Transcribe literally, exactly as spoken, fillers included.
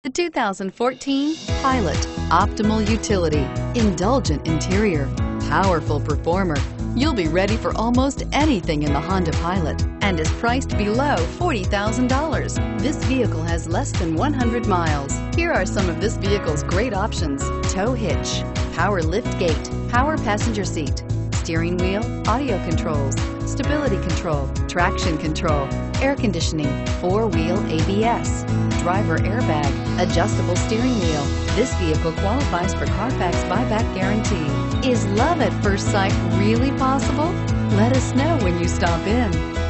The two thousand fourteen Pilot. Optimal utility, indulgent interior, powerful performer. You'll be ready for almost anything in the Honda Pilot and is priced below forty thousand dollars. This vehicle has less than one hundred miles. Here are some of this vehicle's great options: tow hitch, power lift gate, power passenger seat, steering wheel audio controls, stability control, traction control, air conditioning, four-wheel A B S, driver airbag, adjustable steering wheel. This vehicle qualifies for Carfax buyback guarantee. Is love at first sight really possible? Let us know when you stop in.